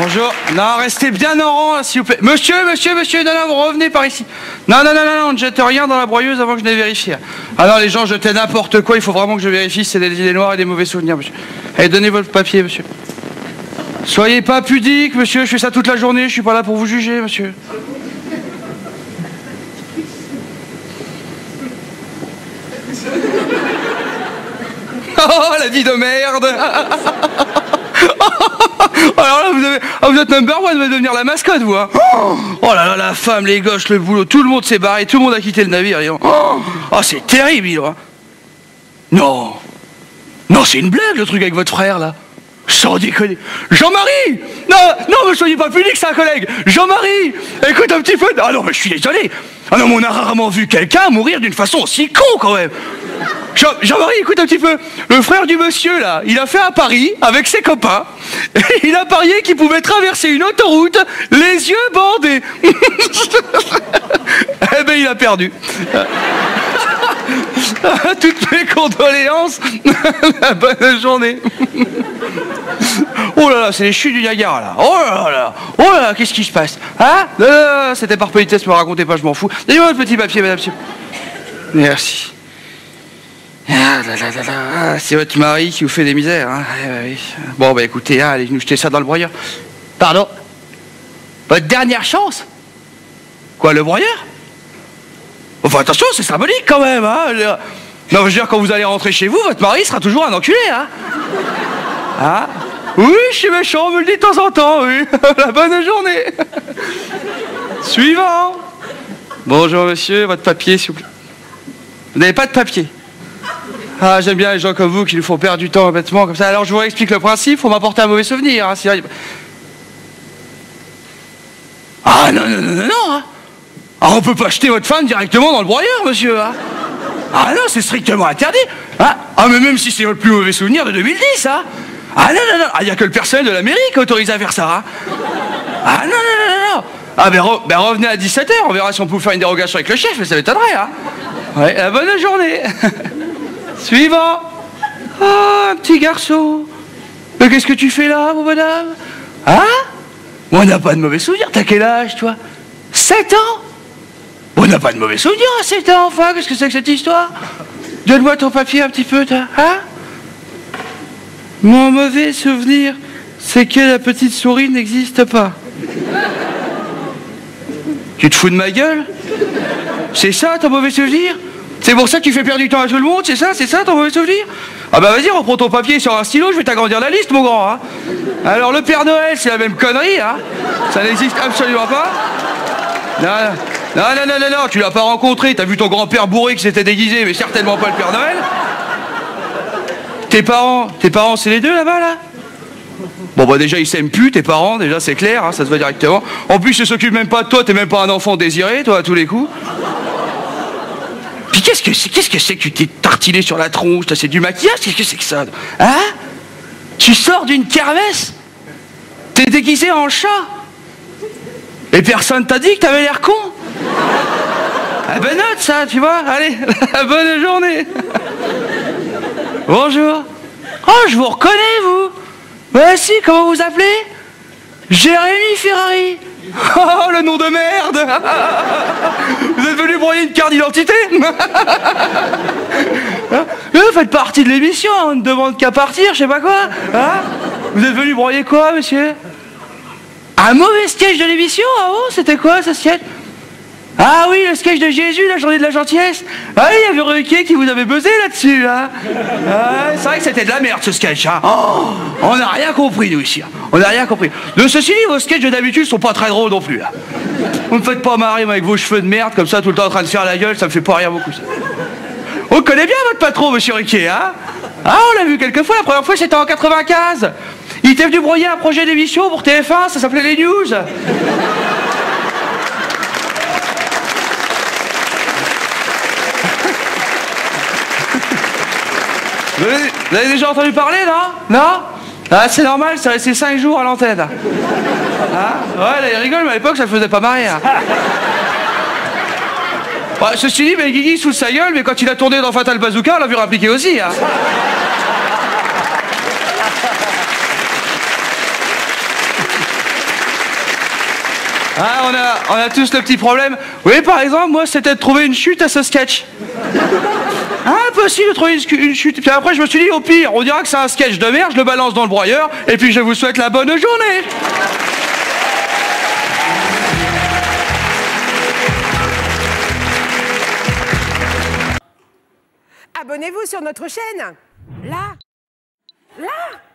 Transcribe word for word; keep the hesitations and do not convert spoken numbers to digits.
Bonjour. Non, restez bien en rang, s'il vous plaît. Monsieur, monsieur, monsieur, non, non, vous revenez par ici. Non, non, non, non, non, on ne jette rien dans la broyeuse avant que je n'ai vérifié. Ah non, les gens jetaient n'importe quoi, il faut vraiment que je vérifie si c'est des idées noires et des mauvais souvenirs, monsieur. Allez, donnez votre papier, monsieur. Soyez pas pudique, monsieur, je fais ça toute la journée, je suis pas là pour vous juger, monsieur. Oh, la vie de merde. Alors là, vous, avez... ah, vous êtes number one, vous allez devenir la mascotte, vous, hein. Oh là là, la femme, les gauches, le boulot, tout le monde s'est barré, tout le monde a quitté le navire. Et... oh, oh c'est terrible, hein. Non. Non, c'est une blague, le truc avec votre frère, là. Sans déconner. Jean-Marie. Non, non, ne soyez pas pudique, c'est un collègue. Jean-Marie, écoute un petit peu. Ah non, mais je suis désolé. Ah non, mais on a rarement vu quelqu'un mourir d'une façon aussi con, quand même. Jean- Jean-Marie, écoute un petit peu. Le frère du monsieur, là, il a fait un pari avec ses copains. Il a parié qu'il pouvait traverser une autoroute les yeux bandés. Eh ben, il a perdu. Toutes mes condoléances. Bonne journée. Oh là là, c'est les chutes du Niagara, là. Oh là là. Oh là là, qu'est-ce qui se passe? Hein? Non, non, non, c'était par politesse, me racontez pas, je m'en fous. Donnez-moi votre petit papier, madame. Merci. Ah là là là là, ah, c'est votre mari qui vous fait des misères, hein. Eh ben oui. Bon, bah écoutez, hein, allez nous jeter ça dans le broyeur. Pardon? Votre dernière chance? Quoi, le broyeur? Enfin, attention, c'est symbolique quand même, hein. Non, je veux dire, quand vous allez rentrer chez vous, votre mari sera toujours un enculé, hein. Hein? Oui, je suis méchant, on me le dit de temps en temps, oui. La bonne journée. Suivant. Bonjour, monsieur, votre papier, s'il vous plaît. Vous n'avez pas de papier? Ah, j'aime bien les gens comme vous qui nous font perdre du temps bêtement comme ça. Alors, je vous explique le principe, faut m'apporter un mauvais souvenir, hein, si... Ah, non, non, non, non, non, hein. Ah, on peut pas jeter votre femme directement dans le broyeur, monsieur, hein. Ah non, c'est strictement interdit, hein. Ah, mais même si c'est votre plus mauvais souvenir de deux mille dix, hein. Ah non, non, non, il n'y a que le personnel de la mairie qui est autorisé à faire ça, hein. Ah non, non, non, non, non. Ah, ben, re, ben revenez à dix-sept heures, on verra si on peut faire une dérogation avec le chef, mais ça m'étonnerait, hein. Ouais, la bonne journée. Suivant. Ah, un petit garçon. Mais qu'est-ce que tu fais là, mon madame? Hein? On n'a pas de mauvais souvenirs, t'as quel âge, toi? sept ans? On n'a pas de mauvais souvenirs à sept ans, enfin, qu'est-ce que c'est que cette histoire? Donne-moi ton papier un petit peu, toi, hein? Mon mauvais souvenir, c'est que la petite souris n'existe pas. Tu te fous de ma gueule? C'est ça ton mauvais souvenir? C'est pour ça que tu fais perdre du temps à tout le monde? C'est ça? C'est ça ton mauvais souvenir? Ah bah vas-y, reprends ton papier sur un stylo, je vais t'agrandir la liste, mon grand, hein. Alors le Père Noël, c'est la même connerie, hein. Ça n'existe absolument pas. Non, non, non, non, non, non, tu l'as pas rencontré, t'as vu ton grand-père bourré qui s'était déguisé, mais certainement pas le Père Noël. Tes parents, tes parents, c'est les deux là-bas, là? Bon bah déjà, ils s'aiment plus, tes parents, déjà c'est clair, hein, ça se voit directement. En plus, ils s'occupent même pas de toi, t'es même pas un enfant désiré, toi, à tous les coups. Puis qu'est-ce que c'est, qu'est-ce que c'est que tu t'es tartiné sur la tronche? C'est du maquillage? Qu'est-ce que c'est que ça? Hein? Tu sors d'une kermesse? T'es déguisé en chat? Et personne t'a dit que t'avais l'air con? Ah ben note ça, tu vois. Allez, bonne journée. Bonjour. Oh, je vous reconnais, vous. Bah si, comment vous appelez? Jérémy Ferrari. Oh, le nom de merde. Vous êtes venu broyer une carte d'identité? Vous faites partie de l'émission, on ne demande qu'à partir, je sais pas quoi. Hein? Vous êtes venu broyer quoi, monsieur? Un mauvais sketch de l'émission? Ah bon, c'était quoi, ce sketch? Ah oui, le sketch de Jésus, la journée de la gentillesse. Ah oui, il y avait Ruquier qui vous avait buzzé là-dessus, hein. Ah, c'est vrai que c'était de la merde, ce sketch, hein. Oh, on n'a rien compris, nous, ici. Hein. On n'a rien compris. De ceci dit, vos sketchs d'habitude sont pas très drôles non plus, hein. Vous me faites pas marrer, moi, avec vos cheveux de merde, comme ça, tout le temps en train de faire la gueule, ça me fait pas rire beaucoup, ça. On connaît bien votre patron, monsieur Ruquier, hein. Ah, on l'a vu quelques fois, la première fois, c'était en quatre-vingt-quinze. Il était venu broyer un projet d'émission pour T F un, ça s'appelait Les News. Vous avez, vous avez déjà entendu parler, non? Non? Ah, c'est normal, c'est resté cinq jours à l'antenne. Hein? Ouais, là, il rigole, mais à l'époque, ça le faisait pas marrer. Hein. Ouais, ceci dit, mais Guigui sous sa gueule, mais quand il a tourné dans Fatal Bazooka, on l'a vu rappliquer aussi. Hein. Ah, on a, on a tous le petit problème. Oui, par exemple, moi, c'était de trouver une chute à ce sketch. Impossible de trouver une, une chute. Puis après, je me suis dit, au pire, on dira que c'est un sketch de merde, je le balance dans le broyeur, et puis je vous souhaite la bonne journée. Abonnez-vous sur notre chaîne. Là. Là.